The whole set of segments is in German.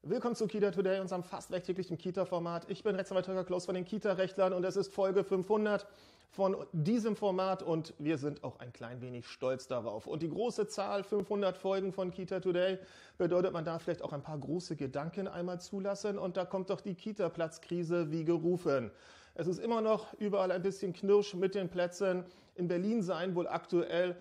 Willkommen zu Kita Today, unserem fast wöchentlichen Kita-Format. Ich bin Rechtsanwalt Holger Klaus von den Kita-Rechtlern und es ist Folge 500 von diesem Format und wir sind auch ein klein wenig stolz darauf. Und die große Zahl, 500 Folgen von Kita Today, bedeutet, man darf vielleicht auch ein paar große Gedanken einmal zulassen und da kommt doch die Kita-Platzkrise wie gerufen. Es ist immer noch überall ein bisschen Knirsch mit den Plätzen. In Berlin seien wohl aktuell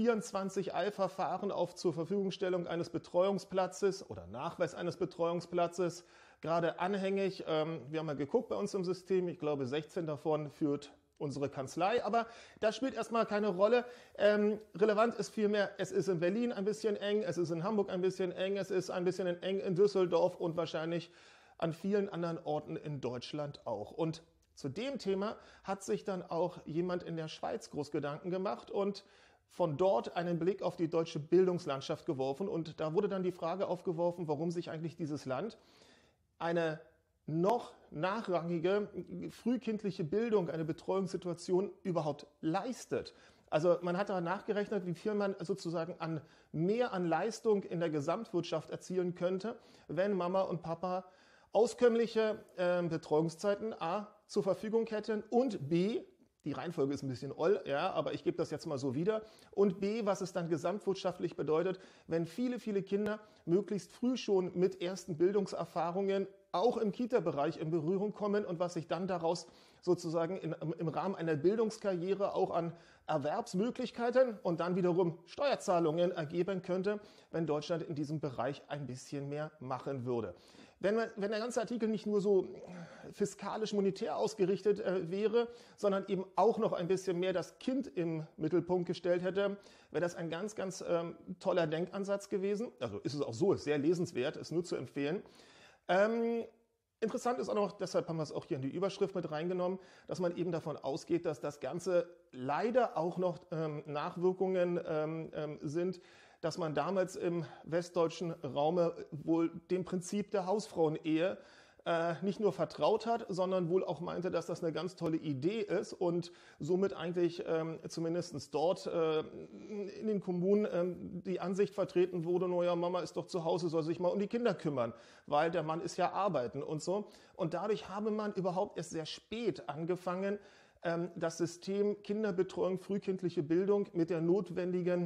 24 Eilverfahren auf zur Verfügungstellung eines Betreuungsplatzes oder Nachweis eines Betreuungsplatzes gerade anhängig. Wir haben mal geguckt bei uns im System, ich glaube 16 davon führt unsere Kanzlei, aber das spielt erstmal keine Rolle. Relevant ist vielmehr, es ist in Berlin ein bisschen eng, es ist in Hamburg ein bisschen eng, es ist ein bisschen eng in Düsseldorf und wahrscheinlich an vielen anderen Orten in Deutschland auch. Und zu dem Thema hat sich dann auch jemand in der Schweiz groß Gedanken gemacht und von dort einen Blick auf die deutsche Bildungslandschaft geworfen. Und da wurde dann die Frage aufgeworfen, warum sich eigentlich dieses Land eine noch nachrangige frühkindliche Bildung, eine Betreuungssituation überhaupt leistet. Also man hat da nachgerechnet, wie viel man sozusagen mehr an Leistung in der Gesamtwirtschaft erzielen könnte, wenn Mama und Papa auskömmliche Betreuungszeiten A zur Verfügung hätten und B, die Reihenfolge ist ein bisschen oll, ja, aber ich gebe das jetzt mal so wieder. Und B, was es dann gesamtwirtschaftlich bedeutet, wenn viele, viele Kinder möglichst früh schon mit ersten Bildungserfahrungen auch im Kita-Bereich in Berührung kommen und was sich dann daraus sozusagen im Rahmen einer Bildungskarriere auch an Erwerbsmöglichkeiten und dann wiederum Steuerzahlungen ergeben könnte, wenn Deutschland in diesem Bereich ein bisschen mehr machen würde. Wenn der ganze Artikel nicht nur so fiskalisch-monetär ausgerichtet wäre, sondern eben auch noch ein bisschen mehr das Kind im Mittelpunkt gestellt hätte, wäre das ein ganz, ganz toller Denkansatz gewesen. Also ist es auch so, ist sehr lesenswert, ist nur zu empfehlen. Interessant ist auch noch, deshalb haben wir es auch hier in die Überschrift mit reingenommen, dass man eben davon ausgeht, dass das Ganze leider auch noch Nachwirkungen sind, dass man damals im westdeutschen Raume wohl dem Prinzip der Hausfrauenehe nicht nur vertraut hat, sondern wohl auch meinte, dass das eine ganz tolle Idee ist und somit eigentlich zumindest dort in den Kommunen die Ansicht vertreten wurde, naja, Mama ist doch zu Hause, soll sich mal um die Kinder kümmern, weil der Mann ist ja arbeiten und so. Und dadurch habe man überhaupt erst sehr spät angefangen, das System Kinderbetreuung, frühkindliche Bildung mit dem notwendigen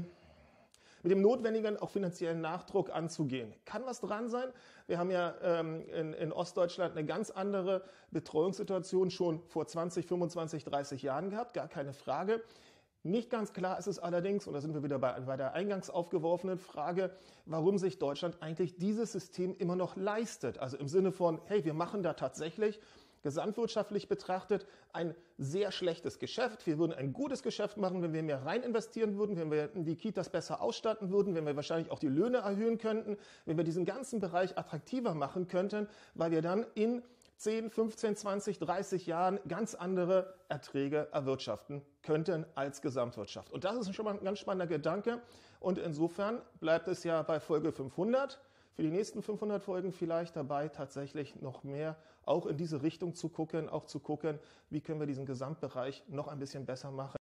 auch finanziellen Nachdruck anzugehen. Kann was dran sein. Wir haben ja in Ostdeutschland eine ganz andere Betreuungssituation schon vor 20, 25, 30 Jahren gehabt, gar keine Frage. Nicht ganz klar ist es allerdings, und da sind wir wieder bei der eingangs aufgeworfenen Frage, warum sich Deutschland eigentlich dieses System immer noch leistet. Also im Sinne von, hey, wir machen da tatsächlich gesamtwirtschaftlich betrachtet ein sehr schlechtes Geschäft. Wir würden ein gutes Geschäft machen, wenn wir mehr rein investieren würden, wenn wir die Kitas besser ausstatten würden, wenn wir wahrscheinlich auch die Löhne erhöhen könnten, wenn wir diesen ganzen Bereich attraktiver machen könnten, weil wir dann in 10, 15, 20, 30 Jahren ganz andere Erträge erwirtschaften könnten als Gesamtwirtschaft. Und das ist schon mal ein ganz spannender Gedanke. Und insofern bleibt es ja bei Folge 500. Für die nächsten 500 Folgen vielleicht dabei, tatsächlich noch mehr auch in diese Richtung zu gucken, auch zu gucken, wie können wir diesen Gesamtbereich noch ein bisschen besser machen.